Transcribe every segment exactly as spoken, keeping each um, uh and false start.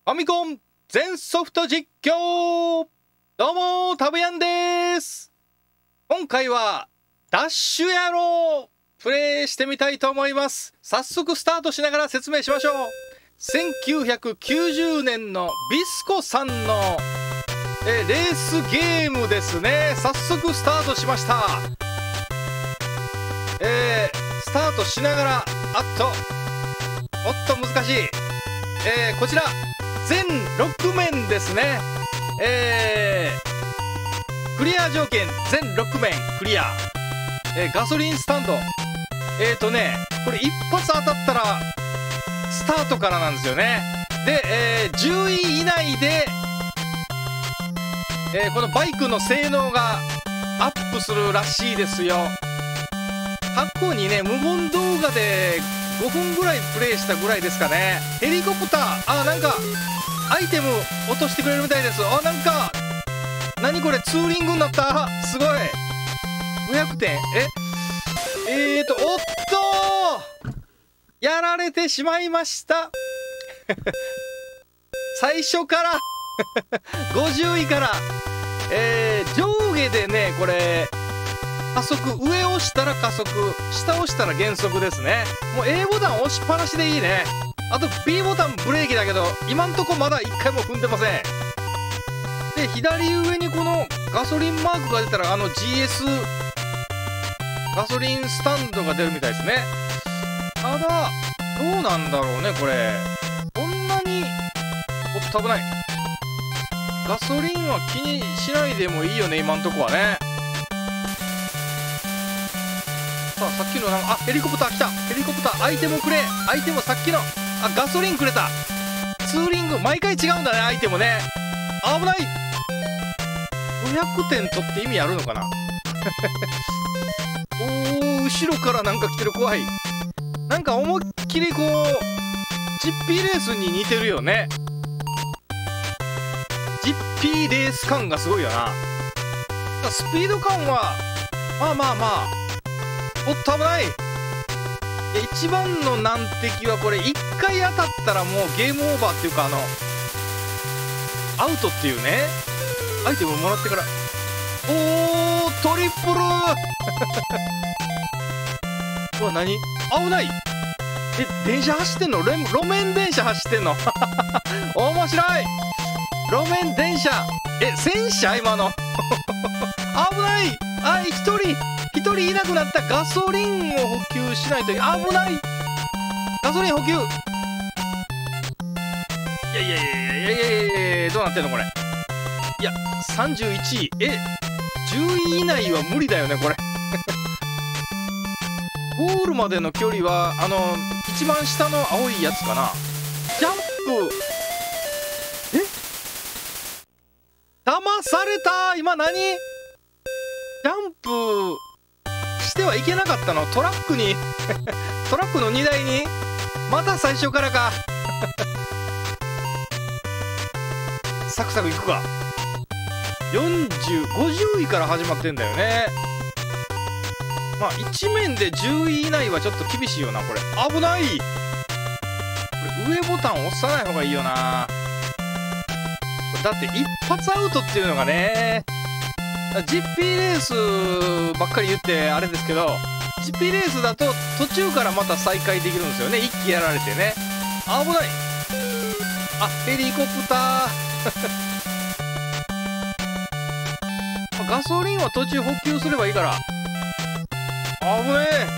ファミコン全ソフト実況。どうもタブヤンです。今回はダッシュ野郎プレイしてみたいと思います。早速スタートしながら説明しましょう。せんきゅうひゃくきゅうじゅうねんのビスコさんのえレースゲームですね。早速スタートしました。えー、スタートしながらあっとおっと難しい、えー、こちら全ろく面ですね。えー、クリア条件全ろく面クリア、えー、ガソリンスタンドえーとねこれ一発当たったらスタートからなんですよね。で、えー、じゅうい以内で、えー、このバイクの性能がアップするらしいですよ。過去にね無言動画でごふんぐらいプレイしたぐらいですかね。ヘリコプター、あなんかアイテム落としてくれるみたいです。あなんか何これツーリングになった。すごいごひゃくてん。ええーとおっとやられてしまいました最初からごじゅういから、えー、上下でねこれ加速、上押したら加速、下押したら減速ですね。もう A ボタン押しっぱなしでいいね。あと B ボタンブレーキだけど今んとこまだいっかいも踏んでません。で左上にこのガソリンマークが出たらあの ジーエス ガソリンスタンドが出るみたいですね。ただどうなんだろうねこれ。こんなにおっと危ない。ガソリンは気にしないでもいいよね今んとこはね。さあさっきのなんかあヘリコプター来た。ヘリコプターアイテムくれ。アイテムさっきのあガソリンくれた。ツーリング毎回違うんだねアイテムね。危ない。ごひゃくてん取って意味あるのかなおー後ろからなんか来てる。怖い。なんか思いっきりこうジッピーレースに似てるよね。ジッピーレース感がすごいよな。スピード感はまあまあまあおっと危ない。一番の難敵はこれいっかい当たったらもうゲームオーバーっていうかあのアウトっていうね。アイテムもらってからおートリプルうわ何危ない。え電車走ってんの。レ路面電車走ってんの面白い。路面電車え戦車今の危ない。あ一人一人いなくなった。ガソリンを補給しないと。危ない。ガソリン補給。いやいやいやいやいやいやどうなってんのこれ。いやさんじゅういちいえじゅうい以内は無理だよねこれゴールまでの距離はあの一番下の青いやつかな。ジャンプえ騙された。今何ジャンプしてはいけなかったの。トラックにトラックの荷台にまた最初からかサクサクいくか。よんじゅうごじゅういから始まってんだよね。まあいち面でじゅうい以内はちょっと厳しいよなこれ。危ない。これ上ボタン押さない方がいいよな。だって一発アウトっていうのがね。ジッピーレースばっかり言ってあれですけど ジッピーレースだと途中からまた再開できるんですよね。一気やられてね危ない。あヘリコプターガソリンは途中補給すればいいから危ねえ。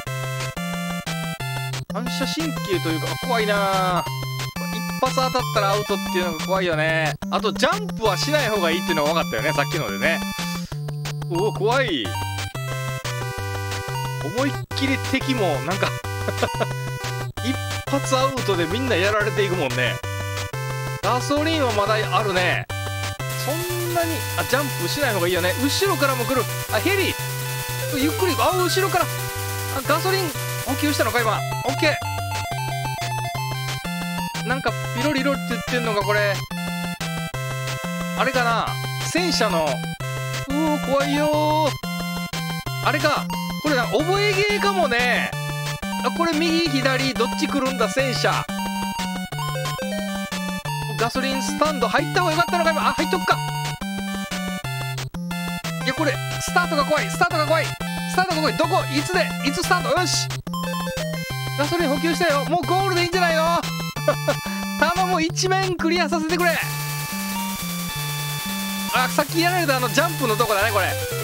反射神経というか怖いな。一発当たったらアウトっていうのが怖いよね。あとジャンプはしない方がいいっていうのが分かったよねさっきのでね。おお怖い。思いっきり敵もなんか一発アウトでみんなやられていくもんね。ガソリンはまだあるね。そんなにあジャンプしない方がいいよね。後ろからも来る。あヘリゆっくり。あ後ろからあガソリン補給したのか今。オッケー。なんかピロリロって言ってんのがこれあれかな戦車の。うお怖いよあれかこれな覚えゲーかもね。あこれ右左どっち来るんだ戦車。 ガソリンスタンド入った方がよかったのか今。あ、入っとくか。いやこれスタートが怖い、スタートが怖い、スタートが怖い。どこ、いつで、いつスタート。よし、ガソリン補給したよ。もうゴールでいいんじゃないの頼む、一面クリアさせてくれ。あ、さっきやられたあのジャンプのとこだねこれ。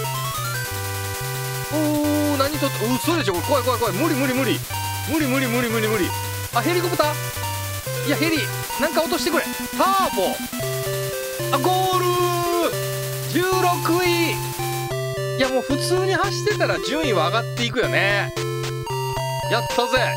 おー、何とっうそでしょこれ。怖い怖い怖い。無理無理無理無理無理無理無理無理。あ、ヘリコプター。いやヘリなんか落としてくれ。ターボ。あ、ゴールじゅうろくい。いやもう普通に走ってたら順位は上がっていくよね。やったぜ。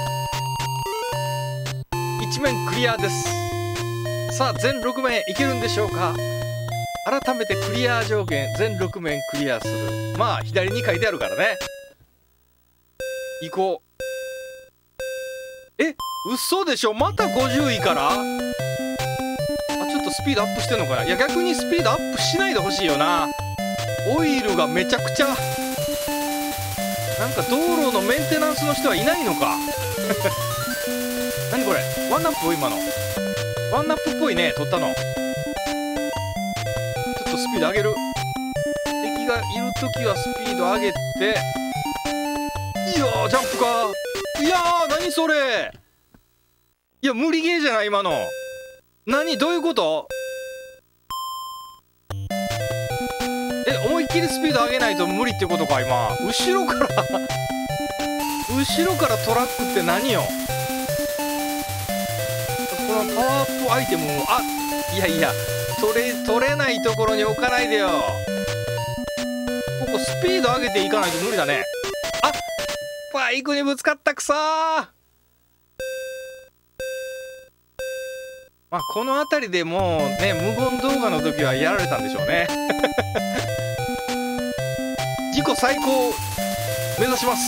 一面クリアです。さあ全ろく面いけるんでしょうか。改めてクリア条件、全ろく面クリアする。まあ左に書いてあるからね。行こう。え、嘘でしょ。またごじゅういから。あ、ちょっとスピードアップしてんのかな。いや逆にスピードアップしないでほしいよな。オイルがめちゃくちゃなんか道路のメンテナンスの人はいないのか何これ、ワンナップ今のワンナップっぽいね。取ったのちょっとスピード上げる。敵がいる時はスピード上げて、いやージャンプか。いやー何それ。いや無理ゲーじゃない今の。何、どういうこと。え、思いっきりスピード上げないと無理ってことか今。後ろから後ろからトラックって何よ。このパワーアップアイテムを、あ、いやいや取れ取れないところに置かないでよ。ここスピード上げていかないと無理だね。あ、バイクにぶつかった。くそー。まあこの辺りでもうね、無言動画の時はやられたんでしょうね自己最高目指します。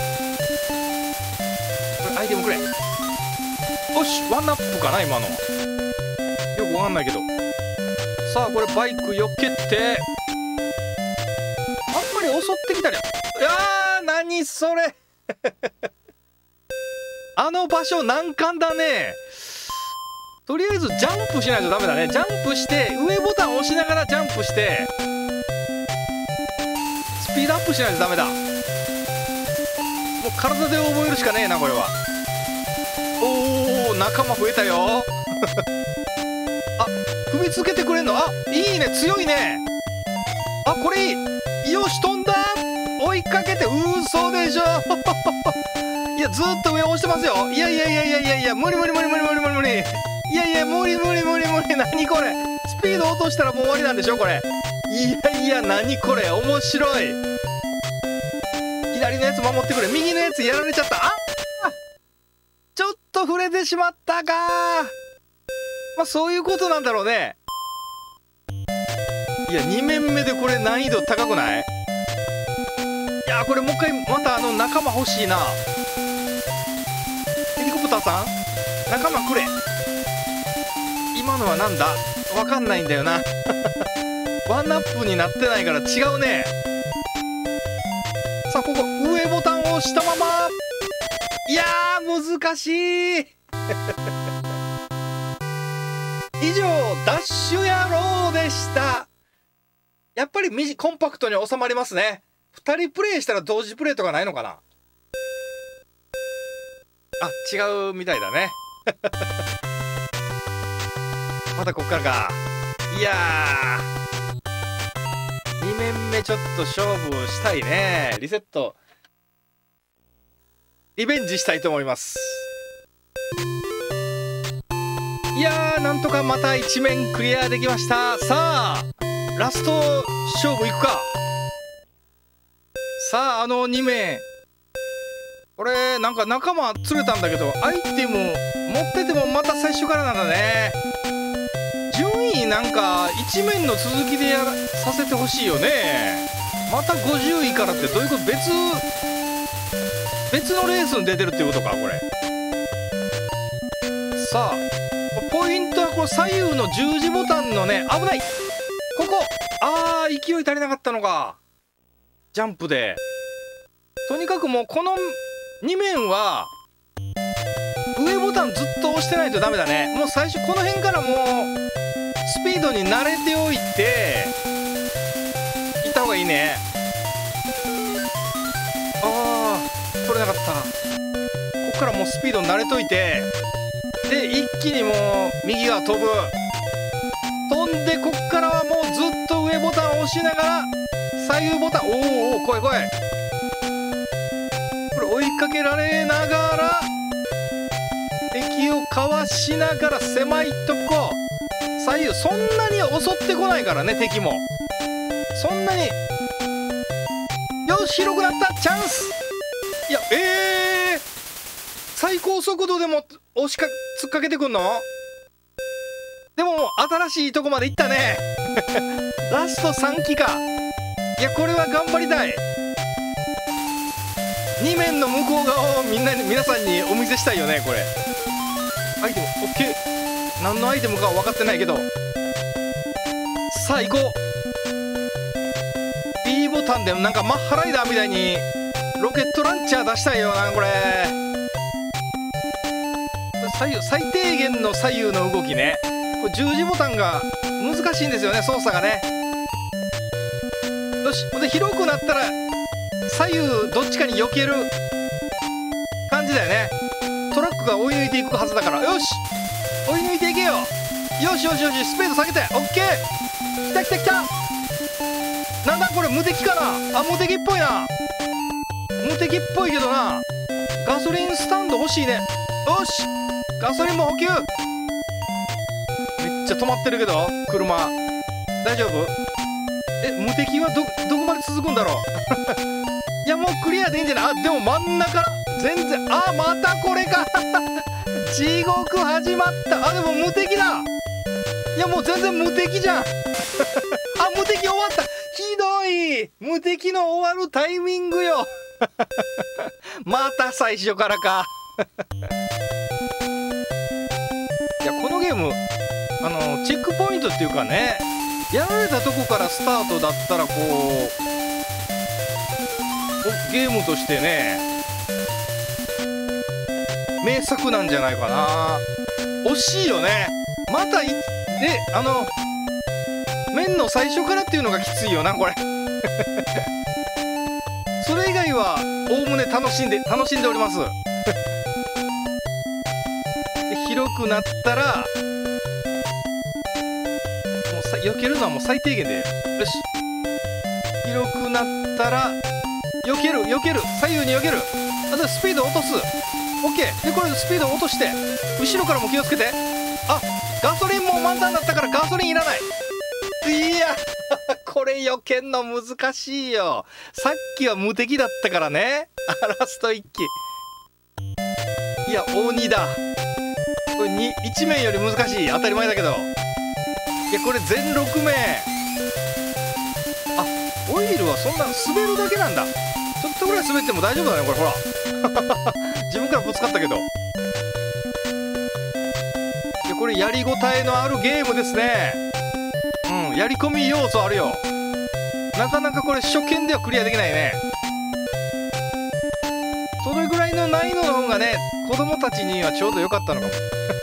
これアイテムくれ。よし、ワンナップかな今の。よくわかんないけど。さあこれバイク避けて、あんまり襲ってきたり。いやー何それあの場所難関だね。とりあえずジャンプしないとダメだね。ジャンプして上ボタン押しながらジャンプしてスピードアップしないとダメだ。もう体で覚えるしかねえなこれは。おー、仲間増えたよあ、踏みつけてくれんの。あ、いいね、強いね。あ、これいい。よし飛んだ。追いかけて。嘘でしょいやずっと上押してますよ。いやいやいやいやいやいや、無理無理無理無理無理無理無理。いやいや無理無理無理無理。何これ、スピード落としたらもう終わりなんでしょこれ。いやいや何これ、面白い。左のやつ守ってくれ。右のやつやられちゃった。あ、ちょっと触れてしまったか。まあそういうことなんだろうね。いやに面目でこれ難易度高くない？いやこれもう一回またあの仲間欲しいな。ヘリコプターさん仲間くれ。今のはなんだわかんないんだよなワンナップになってないから違うね。さあここ上ボタンを押したまま。いやー難しい以上ダッシュ野郎でした。やっぱり短コンパクトに収まりますね。ふたりプレイしたら同時プレイとかないのかな。あ、違うみたいだねまたこっからか。いやーに面目ちょっと勝負したいね。リセットリベンジしたいと思います。いやーなんとかまたいち面クリアできました。さあラスト勝負いくか。さああのに面、これなんか仲間釣れたんだけどアイテム持っててもまた最初からなんだね。順位なんかいち面の続きでやらさせてほしいよね。またごじゅういからってどういうこと。別別のレースに出てるっていうことかこれ。さあポイントはこの左右の十字ボタンのね、危ないここ。あー勢い足りなかったのか。ジャンプでとにかくもうこのに面は上ボボタンずっと押してないとダメだね。もう最初この辺からもうスピードに慣れておいていった方がいいね。ああ取れなかった。ここからもうスピードに慣れといて、で一気にもう右側飛ぶ。飛んでこっからはもうずっと上ボタンを押しながら左右ボタン、おーおー、来い来い。これ追いかけられながら敵をかわしながら狭いとこ左右、そんなに襲ってこないからね、敵もそんなに。よし広くなった、チャンス。いやえー、最高速度でも押しか突っかけてくんの。でも新しいとこまで行ったねラストさんきか。いやこれは頑張りたい。に面の向こう側をみんなに皆さんにお見せしたいよね。これアイテム OK、 何のアイテムかは分かってないけど、さあ行こう。 B ボタンでなんかマッハライダーみたいにロケットランチャー出したいよな。これ左右最低限の左右の動きね。これ十字ボタンが難しいんですよね、操作がね。よし、で広くなったら左右どっちかに避ける感じだよね。トラックが追い抜いていくはずだから。よし追い抜いていけよ。よしよしよし、スピード下げて OK。 来た来た来た。なんだこれ、無敵かな。あ無敵っぽいな。無敵っぽいけどな。ガソリンスタンド欲しいね。よしガソリンも補給。めっちゃ止まってるけど車大丈夫。え無敵はどどこまで続くんだろういやもうクリアでいいんじゃない。あでも真ん中全然、あまたこれか地獄始まった。あでも無敵だ。いやもう全然無敵じゃんあ無敵終わった。ひどい、無敵の終わるタイミングよまた最初からかいやこのゲームあのチェックポイントっていうかね、やられたとこからスタートだったらこうゲームとしてね名作なんじゃないかな。惜しいよね。またいであの面の最初からっていうのがきついよなこれそれ以外はおおむね楽しんで楽しんでおりますで広くなったらもうさ避けるのはもう最低限でよし。広くなったら避ける避ける左右に避ける。あとスピード落とす OK でこれスピード落として後ろからも気をつけて。あガソリンも満タンだったからガソリンいらない。いやこれ避けんの難しいよ。さっきは無敵だったからねラストいっき。いや鬼だこれにいち面より難しい、当たり前だけど。いやこれ全ろく面。あオイルはそんな滑るだけなんだ。ちょっとぐらい滑っても大丈夫だねこれ。ほら自分からぶつかったけど。いやこれやりごたえのあるゲームですね。うんやり込み要素あるよ。なかなかこれ初見ではクリアできないね。それぐらいの難易度の方がね子供たちにはちょうど良かったのかも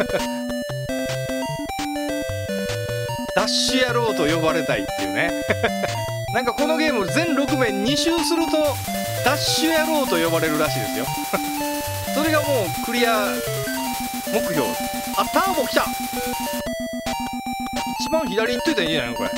ダッシュ野郎と呼ばれたいっていうねなんかこのゲーム全ろく面に周するとダッシュ野郎と呼ばれるらしいですよそれがもうクリア目標。あターボ来た。一番左行っといたらいいんじゃないのこれ。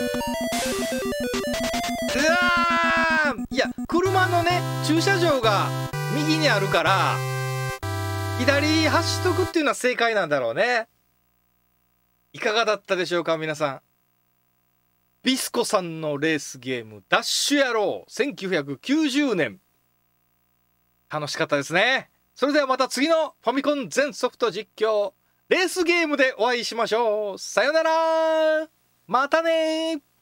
うわーいや車のね駐車場が右にあるから左走っとくっていうのは正解なんだろうね。いかがだったでしょうか皆さん。ビスコさんのレースゲームダッシュ野郎せんきゅうひゃくきゅうじゅうねん楽しかったですね。それではまた次のファミコン全ソフト実況レースゲームでお会いしましょう。さよならまたねー。